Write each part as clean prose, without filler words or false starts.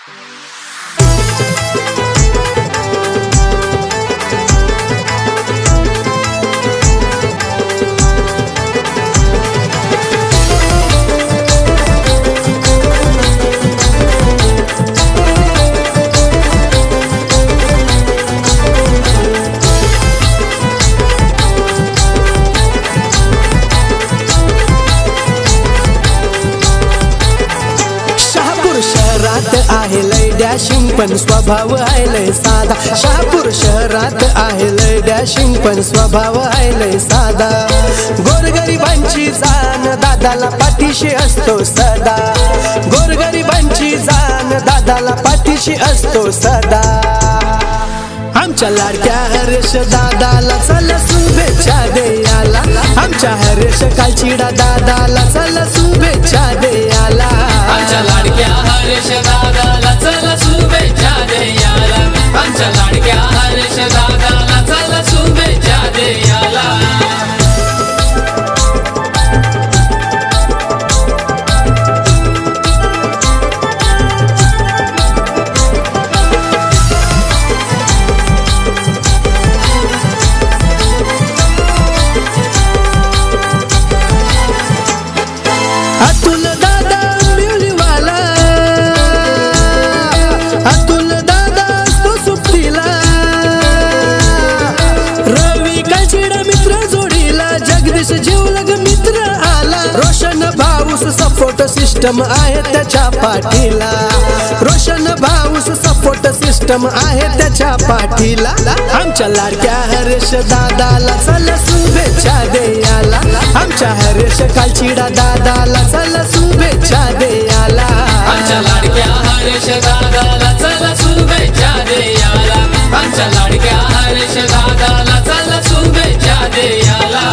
आहे लय डॅशिंग पण स्वभाव आहे लय साधा। शहापूर शहरात आहे लय डॅशिंग पण स्वभाव आहे लय साधा। गोरगरिबांची जाण दादाला पाठीशी असतो सदा। गोरगरिबांची जाण दादाला पाठीशी असतो सदा। आमच्या लाडक्या हरेश दादाला चला शुभेच्छा द्यायला। आमच्या हरेश कालचिडा दादाला चला शुभेच्छा द्यायला। आमच्या लाडक्या हरेश दादाला चला शुभेच्छा द्यायला। आमच्या लाडक्या हरेश दादाला चला शुभेच्छा द्यायला। सपोर्ट सिस्टम आहे त्याच्या पाठीला। रोशन भाऊस सपोर्ट सिस्टम आहे त्याच्या पाठीला। आमच्या लाडक्या हरेश दादाला चला शुभेच्छा द्यायला। आमच्या हरेश कालचिडा दादाला चला शुभेच्छा द्यायला। आमच्या लाडक्या हरेश दादाला चला शुभेच्छा द्यायला। आमच्या लाडक्या हरेश दादाला चला शुभेच्छा द्यायला।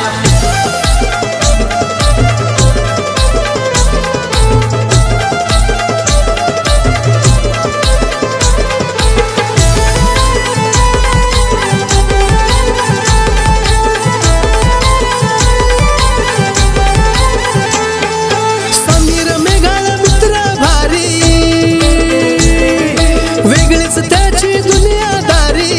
त्याची दुनियादारी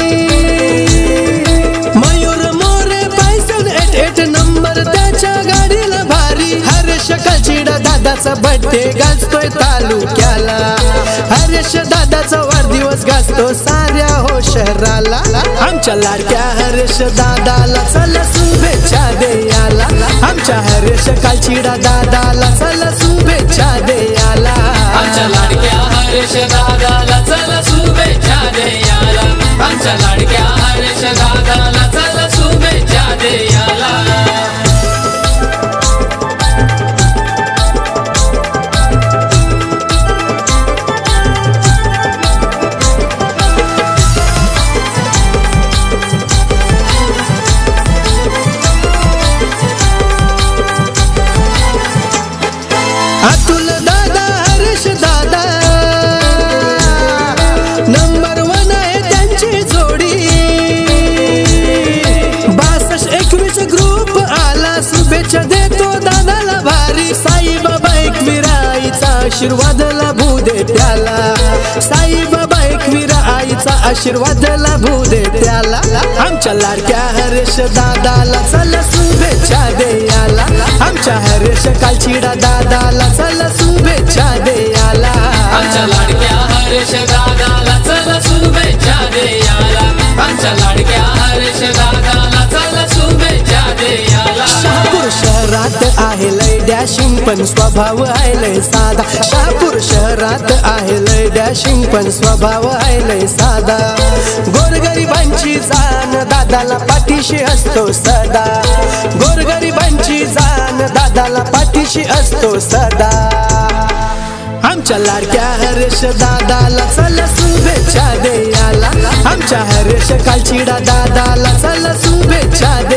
मयूर मोरे 588 नंबर त्याच्या गाडीला भारी। हरेश कालचिडा दादाचा बर्थडे गाजतोय तालुक्याला। हरेश दादाचा वाढदिवस गाजतो साऱ्या हो शहराला। आमच्या लाडक्या हरेश दादाला चला शुभेच्छा द्यायला। आमच्या हरेश कालचिडा दादाला चला शुभेच्छा द्यायला। आमच्या लाडक्या हरेश दादाला चला शुभेच्छा द्यायला। आमच्या लाडक्या हरेश दादाला चला शुभेच्छा द्यायला। अतुल दादा हरेश दादा नंबर 1 आहे त्यांची जोडी। 6221 ग्रुप आला शुभेच्छा देतो दादाला भारी। साईबाबा एकविरा आईचा आशीर्वाद लाभू दे त्याला। साईबाबा एकविरा आईचा आशीर्वाद लाभू दे त्याला। आमच्या लाडक्या हरेश दादाला चला शुभेच्छा द्यायला। आमच्या हरेश कालचिडा दादाला चला शुभेच्छा द्यायला। आमच्या लाडक्या हरेश दादाला चला शुभेच्छा द्यायला। आमच्या लाडक्या हरेश दादाला चला शुभेच्छा द्यायला। शहापूर शहरात आहे लय डॅशिंग पण स्वभाव आहे लय साधा। शहापूर शहरात आहे लय डॅशिंग पण स्वभाव आहे लय साधा। गोरगरिबांची जाण दादाला पाठीशी असतो सदा। गोरगरिबांची जाण दादाला पाठीशी असतो सदा। आमच्या लाडक्या हरेश दादाला चला शुभेच्छा द्यायला। आमच्या हरेश कालचिडा दादाला चला शुभेच्छा